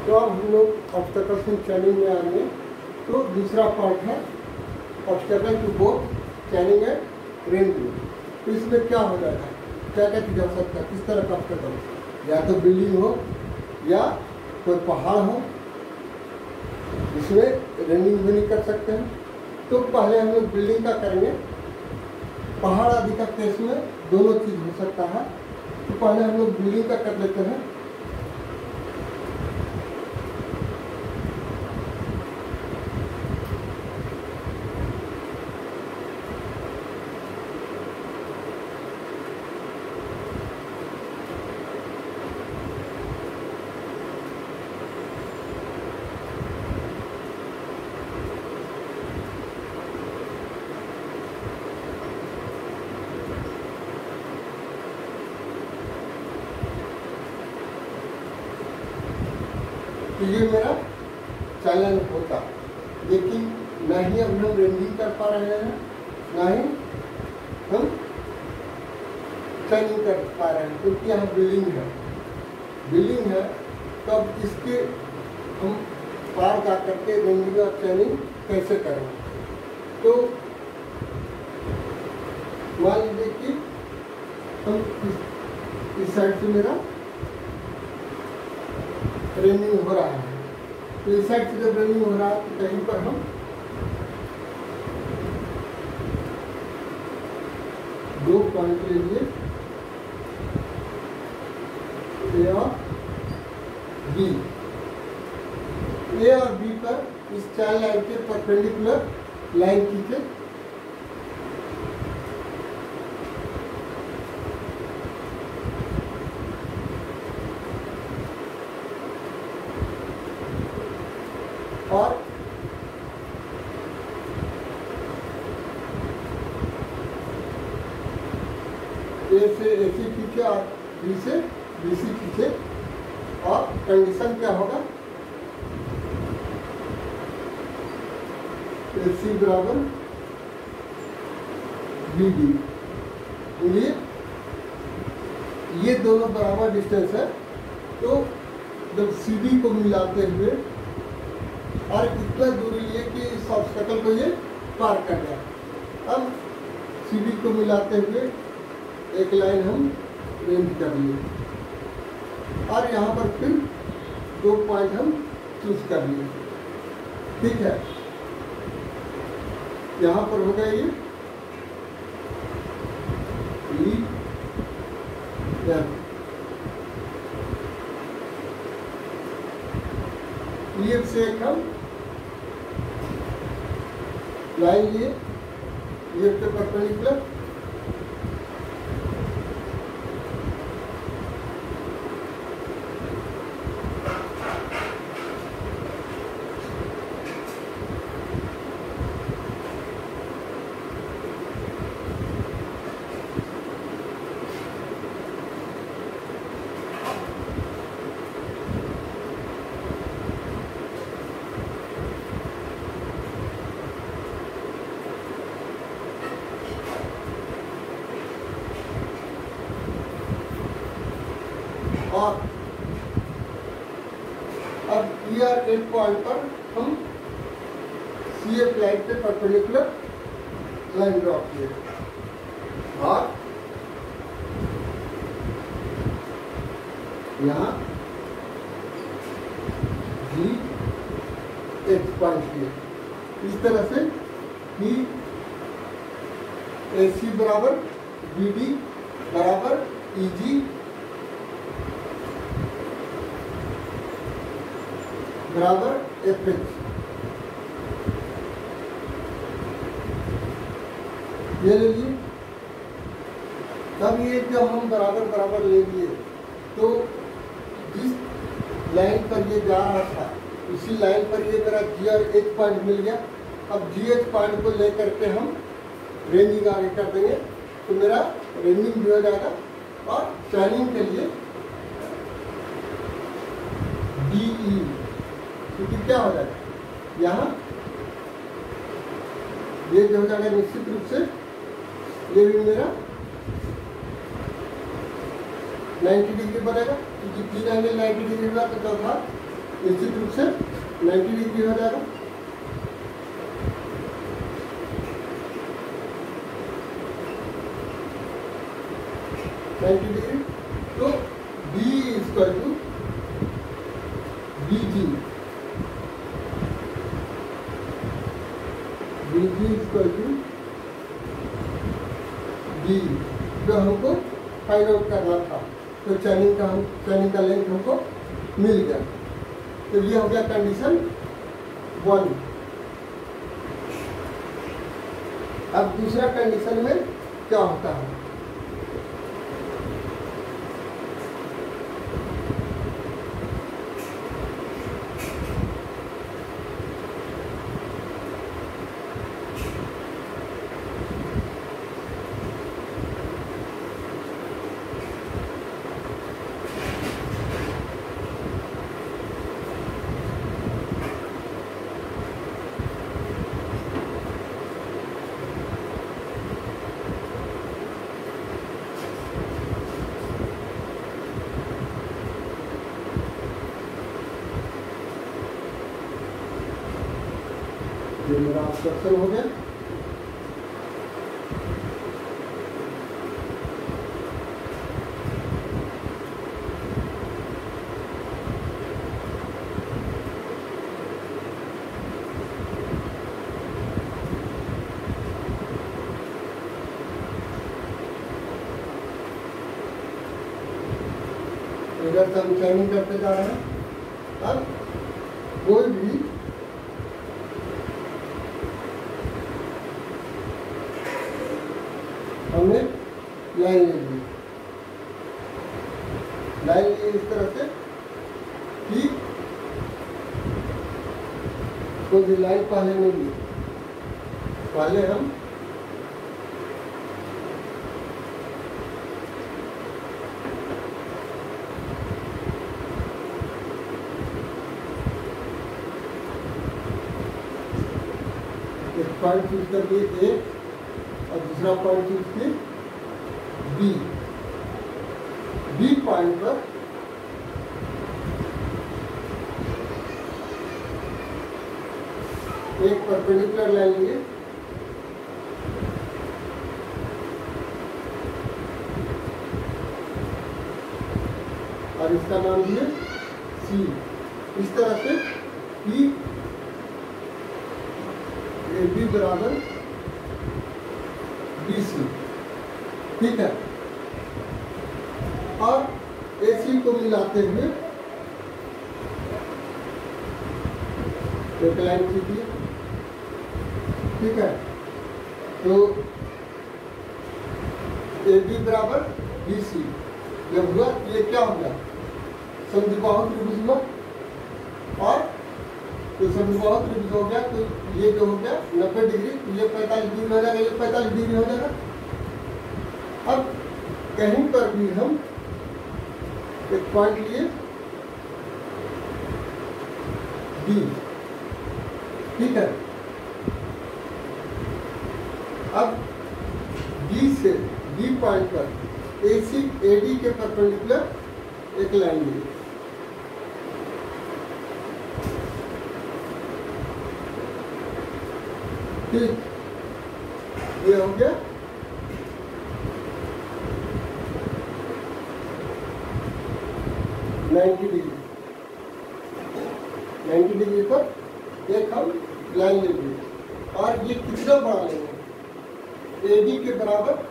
तो अब हम लोग ऑब्स्टेकल्स इन चैनिंग में आएंगे। तो दूसरा पार्ट है obstacle to both chaining and ranging. तो इसमें क्या हो जाएगा, क्या क्या चीज़ हो सकता है, किस तरह का ऑब्स्टेकल, या तो बिल्डिंग हो या कोई पहाड़ हो, इसमें रेंजिंग भी नहीं कर सकते हैं। तो पहले हम लोग बिल्डिंग का करेंगे। पहाड़ आदि का केस में दोनों चीज़ हो सकता है। तो पहले हम लोग बिल्डिंग का कर लेते हैं। तो ये मेरा चैनल होता, लेकिन ना ही अब हम रेंजिंग कर पा रहे हैं, ना ही हम चैनिंग कर पा रहे हैं, क्योंकि यहाँ बिल्डिंग है। तो अब इसके हम पार जा करके रेंजिंग और चैनिंग कैसे करें। तो मान लीजिए कि हम इस साइड से मेरा रेंजिंग हो रहा है। तो इस साइड से जब रेंजिंग हो रहा है तो कहीं पर हम दो पॉइंट ले लिए, ए और बी। ए और बी पर इस चार लाइन के परपेंडिकुलर लाइन खींचे। और ए से AC खींचे और बी से BC खींचे। और कंडीशन क्या होगा, AC बराबर BD। ये दोनों बराबर डिस्टेंस है। तो जब CD को मिलाते हुए और इतना दूरी लिए कि इस ऑब्स्टेकल को ये पार कर गया। अब CD को मिलाते हुए एक लाइन हम रेंज कर लिए और यहाँ पर फिर दो पॉइंट हम चूज कर लिए। ठीक है, यहाँ पर हो गया ये E से एक हम लाइन लिए ये पे परपेंडिकुलर। और अब ER एक पॉइंट पर हम CF लाइन पे परपेंडिकुलर लाइन ड्रॉ किए और यहाँ GH पॉइंट किए। इस तरह से कि AC बराबर BD बराबर EG बराबर FH। ये ले लिए। तब ये जब हम बराबर ले लिए तो जिस लाइन पर ये जा रहा था उसी लाइन पर ये मेरा GH एक पॉइंट मिल गया। अब GH पॉइंट को लेकर के हम रेंजिंग आगे कर देंगे तो मेरा रेंजिंग भी हो जाएगा। और चैनिंग के लिए DE, क्योंकि क्या हो जाएगा यहाँ ये जो हो जाएगा निश्चित रूप से ये भी मेरा 90 डिग्री बनेगा, क्योंकि 3 एंगल 90 डिग्री हुआ तो चौथा निश्चित रूप से 90 डिग्री हो जाएगा। तो B equal to BG equal to B जो हमको फाइंड आउट करना था। तो चैनिंग का लेंथ हमको मिल गया। तो ये हो गया कंडीशन 1। अब दूसरा कंडीशन में क्या होता है? ये मेरा ऑब्स्ट्रक्शन हो गया। इधर से हम चैनिंग करते जा रहे हैं। अब कोई भी हमने लाइन ले ली, लाइन ली इस तरह से कि कोई भी लाइन पहले नहीं ली। पहले हम एक पॉइंट चूज कर दिए ए और दूसरा पॉइंट चूज किए बी पॉइंट पर एक परपेंडिकुलर लाइन लिए, और इसका नाम दिए सी। इस तरह से कि ए बी बराबर BC, ठीक है। और AC को मिलाते हुए एक लाइन खींचिए, ठीक है। तो AB बराबर BC जब हुआ ये क्या हो गया? समद्विबाहु त्रिभुज हुआ। और तो समद्विबाहु त्रिभुज हो गया तो ये जो हो गया 90 डिग्री, ये 45 डिग्री हो जाएगा, ये 45 डिग्री हो जाएगा। अब कहीं पर भी हम एक पॉइंट लिए B, ठीक है। अब B से B पॉइंट पर AC AD के परपेंडिकुलर एक लाइन लिए, ठीक। ये हो गया 90 डिग्री। 90 डिग्री पर एक हम लाइन ले लिए और ये कितना बड़ा लेंगे? AD के बराबर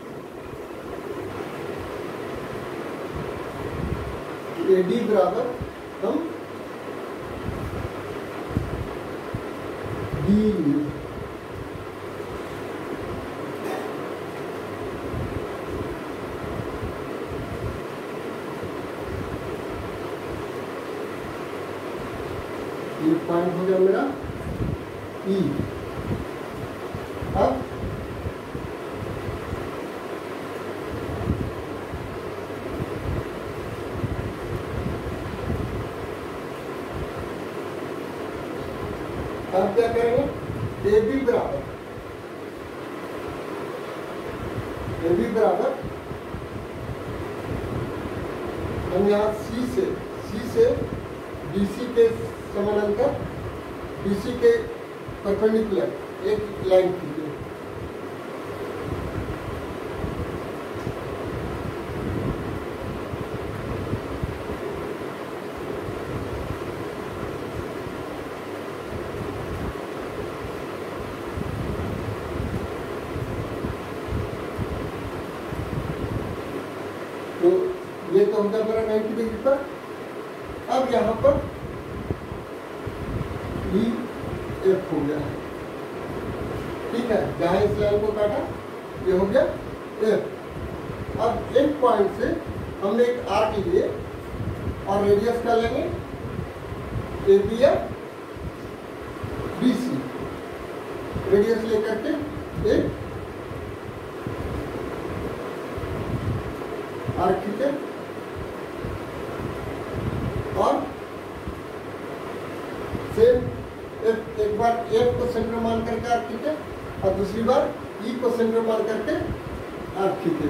AD बराबर हम D ये पॉइंट हो गया मेरा E। अब क्या करेंगे? AB बराबर हम यहाँ C से BC के समानांतर, BC के परपेंडिकुलर एक लाइन खींचिए। तो ये तो होगा मेरा 90 डिग्री पर। अब यहाँ पर EF हो गया, ठीक है, जहाँ इस लाइन को काटा ये हो गया F। अब एक पॉइंट से हमने एक आर्क लिए और रेडियस क्या लेंगे, AB या BC, रेडियस लेकर के एक आर्क खींचे और सेम एक बार F को सेंटर मान करके आर्क खींचे और दूसरी बार E को सेंटर मान करके आर्क खींचे।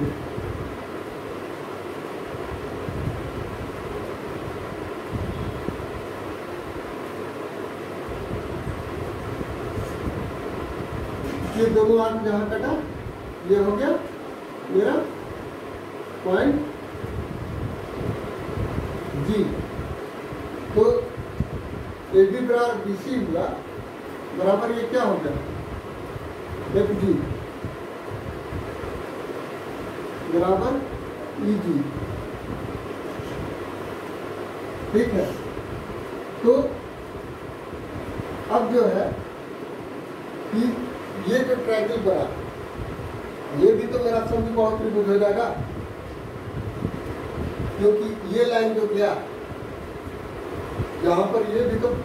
ये दोनों आर्क जहां कटा ये हो गया मेरा पॉइंट G। तो AB बराबर BC हुआ, बराबर ये क्या हो गया, FG बराबर EG, ठीक है। तो अब जो है कि ये जो ट्रायंगल बना, ये भी तो मेरा समबाहु त्रिभुज हो जाएगा, क्योंकि ये लाइन जो गया यहाँ पर, ये भी तो,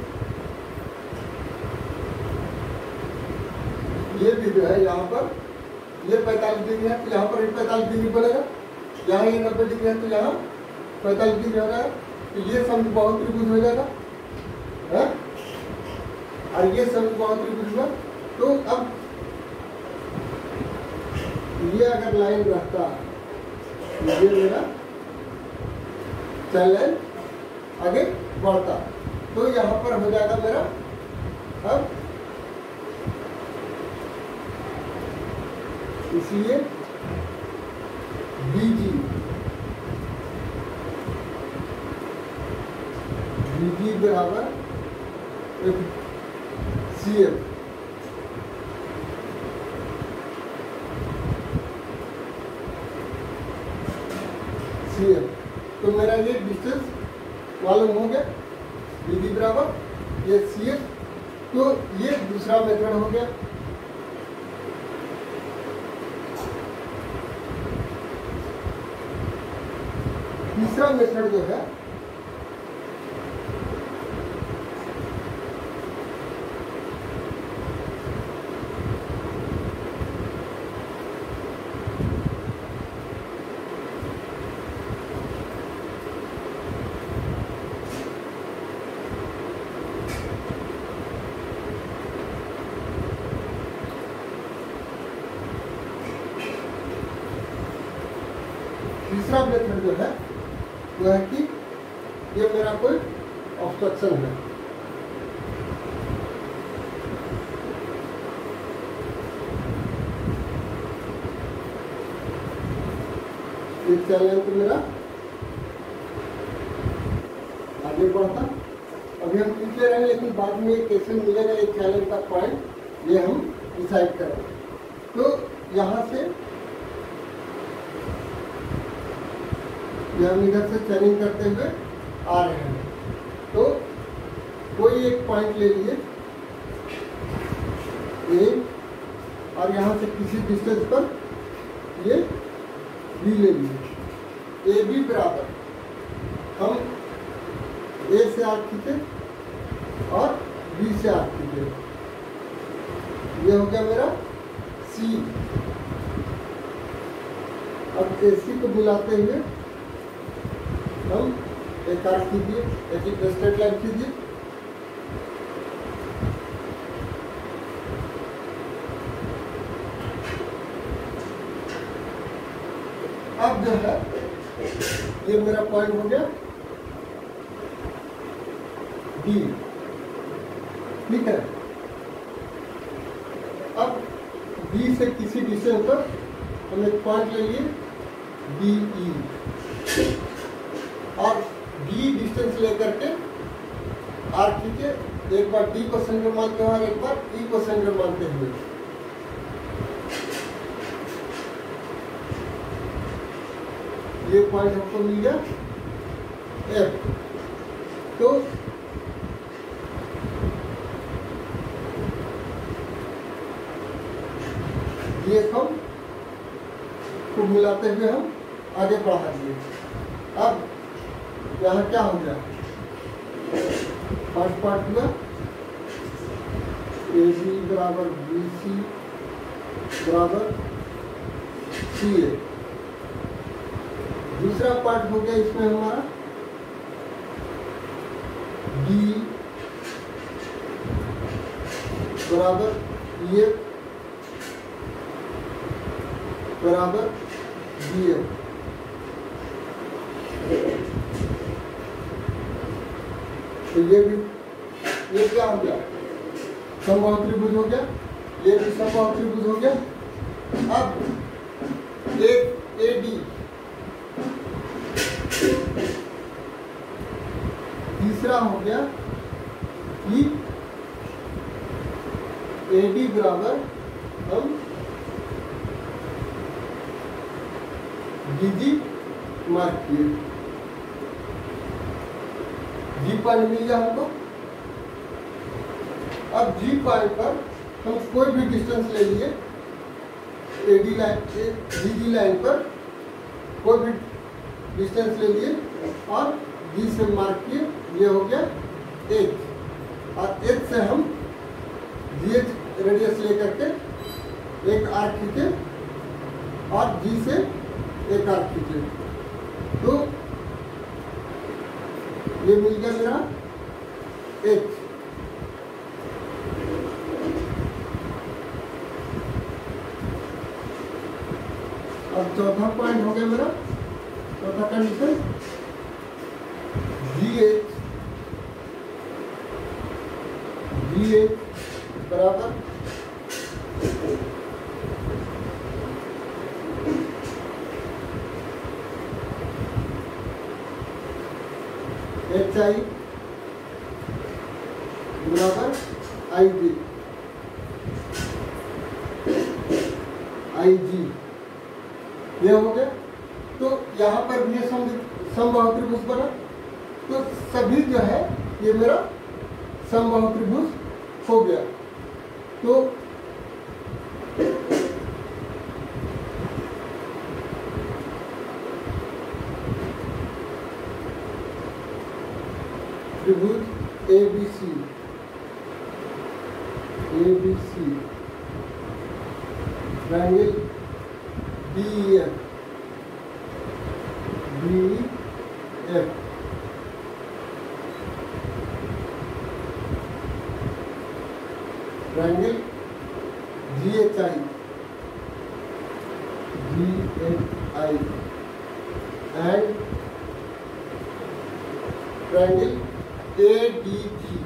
ये भी जो है यहाँ पर ये 45 डिग्री है तो यहाँ पर 45 डिग्री बनेगा, यहाँ ये 90 डिग्री है तो यहाँ 45 डिग्री हो जाएगा, तो ये समबाहु त्रिभुज हो जाएगा है? और ये समबाहु त्रिभुज हुआ। तो अब ये अगर लाइन रहता, ये मेरा लाइन आगे बढ़ता, तो यहाँ पर हो जाएगा मेरा अब, इसलिए BG बराबर CF, तो मेरा ये डिस्टेंस मालूम हो गया, BG बराबर ये CF। तो ये दूसरा मेथड हो गया। तीसरा मेथड जो है तीसरा मेथड जो है वो है कि ये मेरा कोई ऑब्स्ट्रक्शन है, ये चैनल तो मेरा आगे बढ़ता, अभी हम पीछे रहेंगे, लेकिन बाद में कैसे मिलेगा एक चैनल का पॉइंट ये हम डिसाइड करेंगे। तो यहाँ से हम इधर से चैनिंग करते हुए आ रहे हैं, तो कोई एक पॉइंट ले लिए ए, और यहाँ से किसी डिस्टेंस पर ये बी ले लिए। ए बी बराबर हम ए से आर्क खींचे और बी से आर्क खींचे, ये हो गया मेरा सी। अब ए सी को बुलाते हुए हम एक आर्क कीजिए, एक स्ट्रेट लाइन कीजिए, अब जो है ये मेरा पॉइंट हो गया डी, ठीक है। अब बी से किसी डिस्टेंस पर हम एक पॉइंट ले लिए डी ई, और डी डिस्टेंस लेकर के आर खींचे, एक बार डी को सेंटर मानते हुए और एक बार ई को सेंटर मानते हुए। ये पॉइंट हमको मिल गया एफ। तो ये हम को मिलाते हुए हम आगे बढ़ा दिए। अब यहाँ क्या हो गया, फर्स्ट पार्ट हुआ ए बी बराबर बी सी बराबर सी ए। दूसरा पार्ट हो गया इसमें हमारा डी बराबर ए बराबर बी ए। तो ये क्या हो गया, समबाहु त्रिभुज हो गया, ये भी समबाहु त्रिभुज हो गया। अब एक ए डी, तीसरा हो गया कि ए डी बराबर हम डी जी मार्क किए, जी पॉइंट मिल गया हमको। अब जी पॉइंट पर हम कोई भी डिस्टेंस ले लिए AD line, G G line पर कोई भी डिस्टेंस ले लिए और जी से मार्क किए, ये हो गया एच, और एच से हम जी एच रेडियस लेकर के एक आर्क खींचे और जी से एक आर्क खींचे। तो ये मिल गया मेरा एच। अब चौथा पॉइंट हो गया मेरा, चौथा कंडीशन जी एच बराबर एच आई बराबर आई जी, ये हो गया। तो यहाँ पर भी समबाहु त्रिभुज बना। तो सभी जो है ये मेरा समबाहु त्रिभुज हो गया। तो त्रिभुज A B C triangle D F triangle G H I and triangle A D G.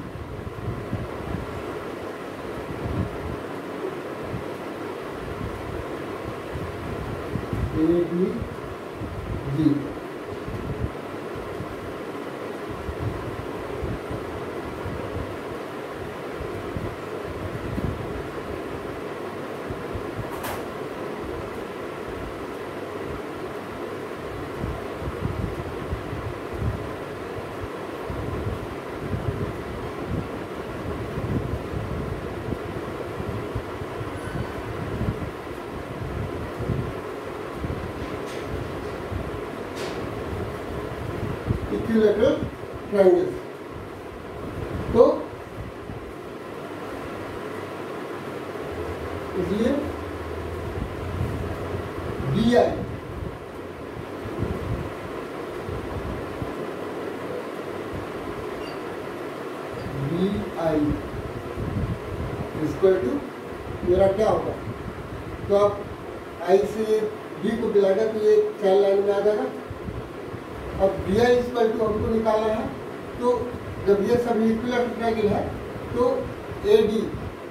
Equilateral triangles. तो इसलिए डी आई इक्वल टू मेरा क्या होगा, तो आप आई से डी को मिलाएगा तो ये 4 लाइन में आ जाएगा। अब डी आई इक्वल टू हमको निकालना है, तो जब ये सब इक्विलेटरल ट्रायंगल है तो AD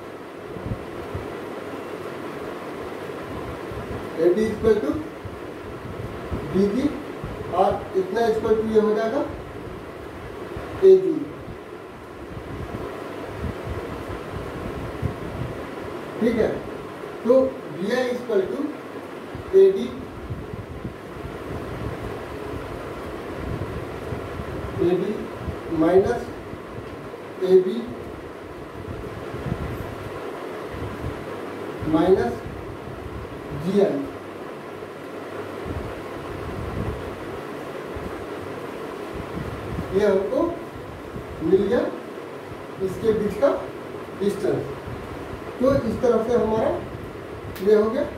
इक्वल टू BG और इतना इक्वल टू ये हो जाएगा AG। ठीक है, तो BI equal to AD minus AB minus GI। ये हमको मिल गया इसके बीच का डिस्टेंस। तो इस तरह से हमारा ये हो गया।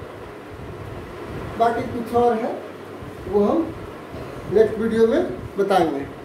बाकी कुछ और है वो हम नेक्स्ट वीडियो में बताएंगे।